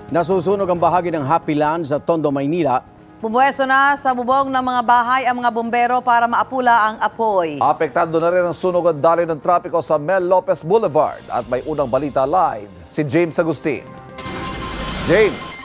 Nasusunog ang bahagi ng Happy Land sa Tondo, Maynila. Bumuwesto na sa bubong ng mga bahay ang mga bumbero para maapula ang apoy. Apektado na rin ang sunog at daloy ng trapiko sa Mel Lopez Boulevard. At may unang balita live, si James Agustin. James!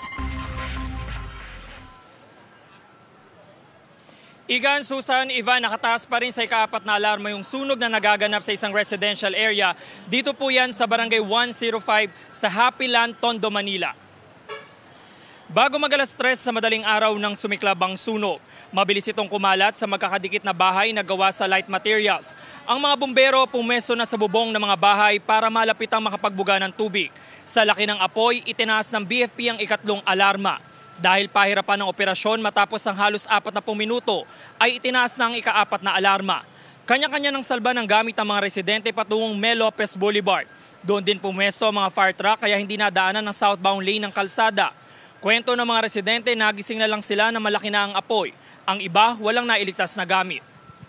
Igan, Susan, Ivan, nakataas pa rin sa ika-4 na alarma yung sunog na nagaganap sa isang residential area. Dito po yan sa Barangay 105 sa Happy Land, Tondo, Manila. Bago mag-alas-3 sa madaling araw ng sumiklab ang sunog, mabilis itong kumalat sa magkakadikit na bahay na gawa sa light materials. Ang mga bumbero pumesto na sa bubong ng mga bahay para malapit ang makapagbuga ng tubig. Sa laki ng apoy, itinaas ng BFP ang ikatlong alarma. Dahil pahirapan ng operasyon matapos ang halos 40 minuto, ay itinaas na ang ika-4 na alarma. Kanya-kanya ng salba ng gamit ang mga residente patungong Mel Lopez Boulevard. Doon din pumesto ang mga fire truck kaya hindi nadaanan ng southbound lane ng kalsada. Kwento ng mga residente, nagising na lang sila na malaki na ang apoy. Ang iba, walang nailigtas na gamit.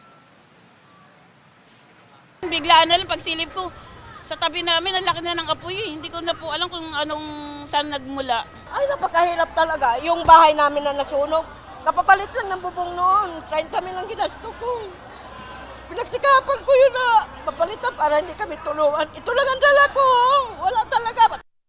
Biglaan na lang pagsilip ko. Sa tabi namin, ang laki na ng apoy. Hindi ko na po alam kung saan nagmula. Ay, napakahirap talaga. Yung bahay namin na nasunog, kapapalit lang ng bubong noon. 30 lang ginasto ko. Pinagsikapan ko yun na mapalitan para hindi kami tulungan. Ito lang ang dala ko. Wala talaga.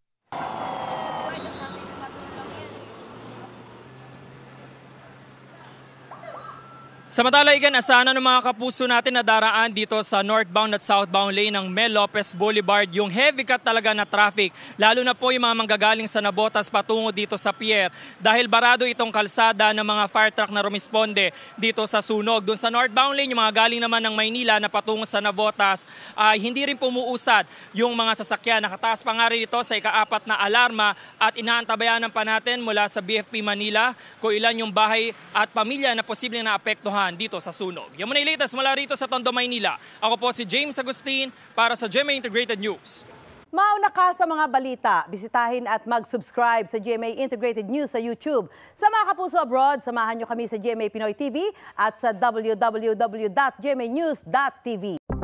Samantala, Igan, asahan ng mga kapuso natin na daraan dito sa northbound at southbound lane ng Mel Lopez Boulevard. Yung heavy cut talaga na traffic, lalo na po yung mga manggagaling sa Navotas patungo dito sa pier. Dahil barado itong kalsada ng mga fire truck na rumisponde dito sa sunog. Doon sa northbound lane, yung mga galing naman ng Maynila na patungo sa Navotas, hindi rin pumuusad yung mga sasakyan. Nakataas pa nga rin ito sa ika-4 na alarma at inaantabayanan pa natin mula sa BFP Manila kung ilan yung bahay at pamilya na posibleng naapektuhan dito sa sunog. Yan muna yung latest mula rito sa Tondo, Maynila. Ako po si James Agustin para sa GMA Integrated News. Mauna ka sa mga balita. Bisitahin at mag-subscribe sa GMA Integrated News sa YouTube. Sa mga kapuso abroad, samahan nyo kami sa GMA Pinoy TV at sa www.gmanews.tv.